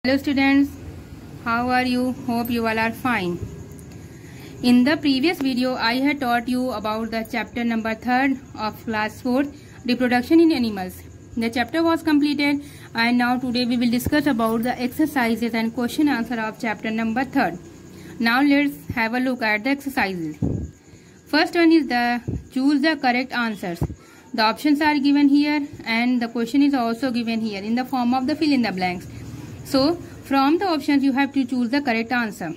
Hello students, how are you? Hope you all are fine. In the previous video, I had taught you about the chapter number 3 of class 4, reproduction in animals. The chapter was completed and now today we will discuss about the exercises and question answer of chapter number 3. Now let's have a look at the exercises. First one is the choose the correct answers. The options are given here and the question is also given here in the form of the fill in the blanks. So, from the options you have to choose the correct answer.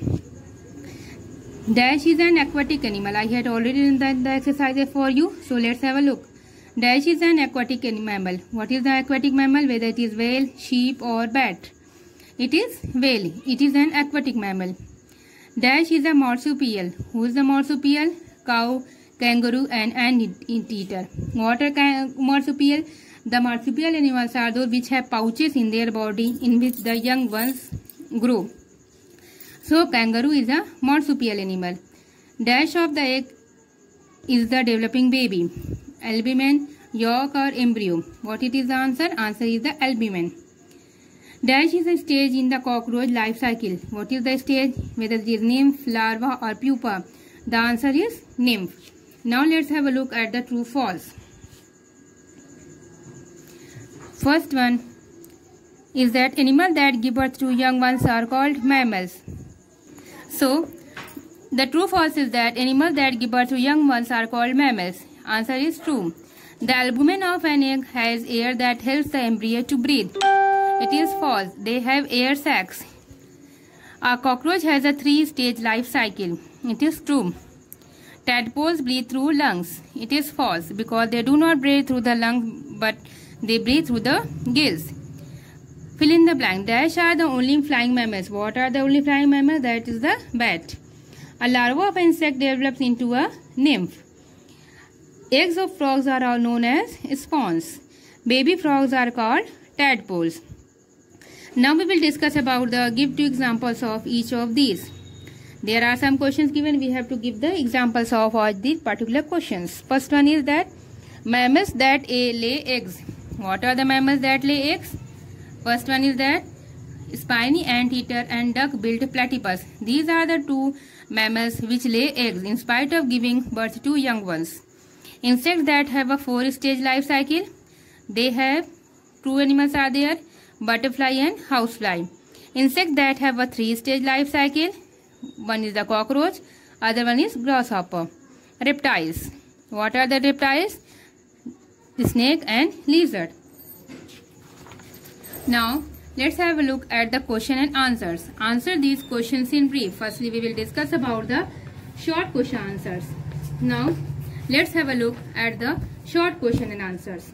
Dash is an aquatic animal. I had already done the exercise for you. So, let's have a look. Dash is an aquatic mammal. What is the aquatic mammal? Whether it is whale, sheep or bat. It is whale. It is an aquatic mammal. Dash is a marsupial. Who is the marsupial? Cow, kangaroo and anteater. What are marsupial? The marsupial animals are those which have pouches in their body in which the young ones grow. So, kangaroo is a marsupial animal. Dash of the egg is the developing baby. Albumen, yolk or embryo. What it is the answer? Answer is the albumen. Dash is a stage in the cockroach life cycle. What is the stage? Whether it is nymph, larva or pupa. The answer is nymph. Now, let's have a look at the true false. First one is that animals that give birth to young ones are called mammals. So, the true false is that animals that give birth to young ones are called mammals. Answer is true. The albumen of an egg has air that helps the embryo to breathe. It is false. They have air sacs. A cockroach has a 3-stage life cycle. It is true. Tadpoles breathe through lungs. It is false because they do not breathe through the lungs but they breathe through the gills. Fill in the blank. Dash are the only flying mammals. What are the only flying mammals? That is the bat. A larva of an insect develops into a nymph. Eggs of frogs are all known as spawns. Baby frogs are called tadpoles. Now we will discuss about the give 2 examples of each of these. There are some questions given. We have to give the examples of all these particular questions. First one is that mammals that lay eggs. What are the mammals that lay eggs? First one is that spiny anteater and duck-billed platypus. These are the 2 mammals which lay eggs in spite of giving birth to young ones. Insects that have a 4-stage life cycle. They have 2 animals are there, butterfly and housefly. Insects that have a 3-stage life cycle. One is the cockroach, other one is grasshopper. Reptiles. What are the reptiles? The snake and lizard. Now, let's have a look at the question and answers. Answer these questions in brief. Firstly, we will discuss about the short question answers. Now, let's have a look at the short question and answers.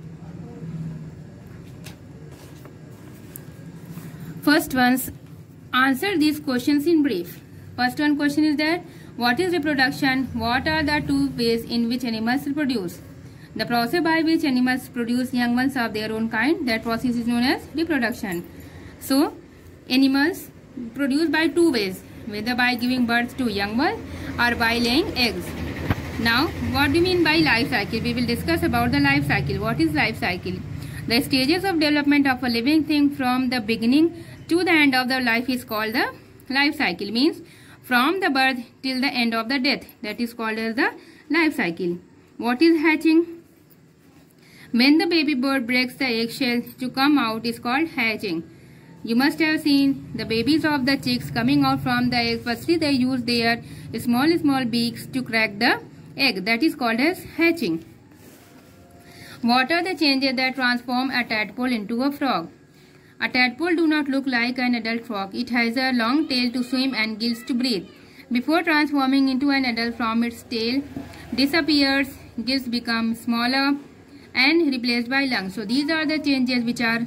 First one's answer these questions in brief. First one question is that what is reproduction? What are the 2 ways in which animals reproduce? The process by which animals produce young ones of their own kind, that process is known as reproduction. So, animals produce by 2 ways, whether by giving birth to young ones or by laying eggs. Now, what do you mean by life cycle? We will discuss about the life cycle. What is life cycle? The stages of development of a living thing from the beginning to the end of the life is called the life cycle. Means from the birth till the end of the death. That is called as the life cycle. What is hatching? When the baby bird breaks the eggshell to come out is called hatching. You must have seen the babies of the chicks coming out from the egg. Firstly, they use their small beaks to crack the egg. That is called as hatching. What are the changes that transform a tadpole into a frog? A tadpole do not look like an adult frog. It has a long tail to swim and gills to breathe. Before transforming into an adult, from its tail disappears, gills become smaller and replaced by lungs. So these are the changes which are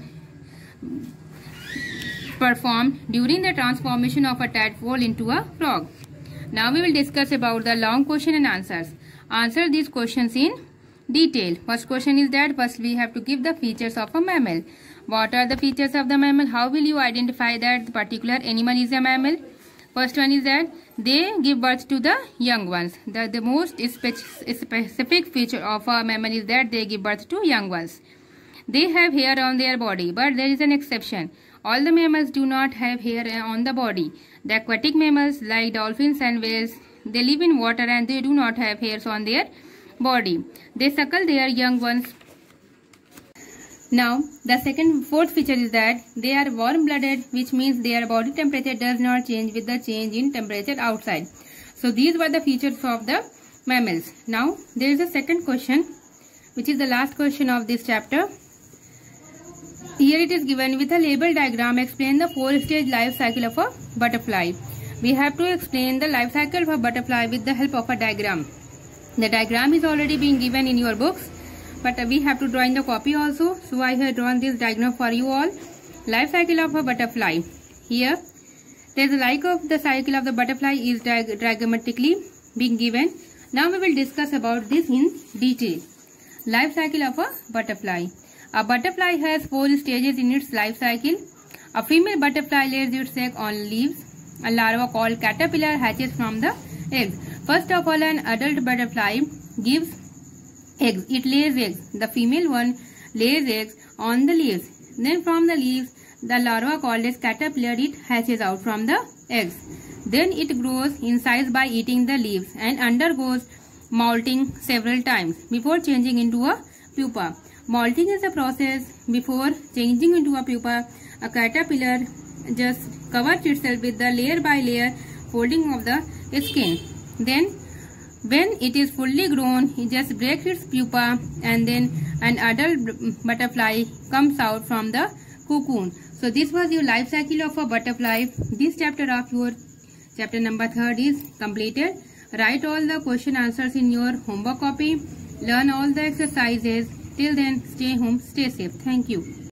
performed during the transformation of a tadpole into a frog. Now we will discuss about the long question and answers. Answer these questions in detail. First question is that first we have to give the features of a mammal. What are the features of the mammal? How will you identify that the particular animal is a mammal? First one is that they give birth to the young ones. The most specific feature of a mammal is that they give birth to young ones. They have hair on their body, but there is an exception. All the mammals do not have hair on the body. The aquatic mammals like dolphins and whales, they live in water and they do not have hairs on their body. They suckle their young ones. Now, the fourth feature is that they are warm-blooded, which means their body temperature does not change with the change in temperature outside. So, these were the features of the mammals. Now, there is a second question, which is the last question of this chapter. Here it is given with a label diagram. Explain the 4-stage life cycle of a butterfly. We have to explain the life cycle of a butterfly with the help of a diagram. The diagram is already being given in your books, but we have to draw in the copy also. So I have drawn this diagram for you all. Life cycle of a butterfly. Here, there is a life of the cycle of the butterfly is diagrammatically being given. Now we will discuss about this in detail. Life cycle of a butterfly. A butterfly has 4 stages in its life cycle. A female butterfly lays its egg on leaves. A larva called caterpillar hatches from the eggs. First of all, an adult butterfly gives eggs. It lays eggs. The female one lays eggs on the leaves. Then from the leaves, the larva called as caterpillar, it hatches out from the eggs. Then it grows in size by eating the leaves and undergoes molting several times before changing into a pupa. Molting is the process before changing into a pupa. A caterpillar just covers itself with the layer by layer folding of the skin. Then when it is fully grown, it just breaks its pupa and then an adult butterfly comes out from the cocoon. So this was your life cycle of a butterfly. This chapter of your chapter number 3 is completed. Write all the question answers in your homework copy. Learn all the exercises. Till then, stay home, stay safe. Thank you.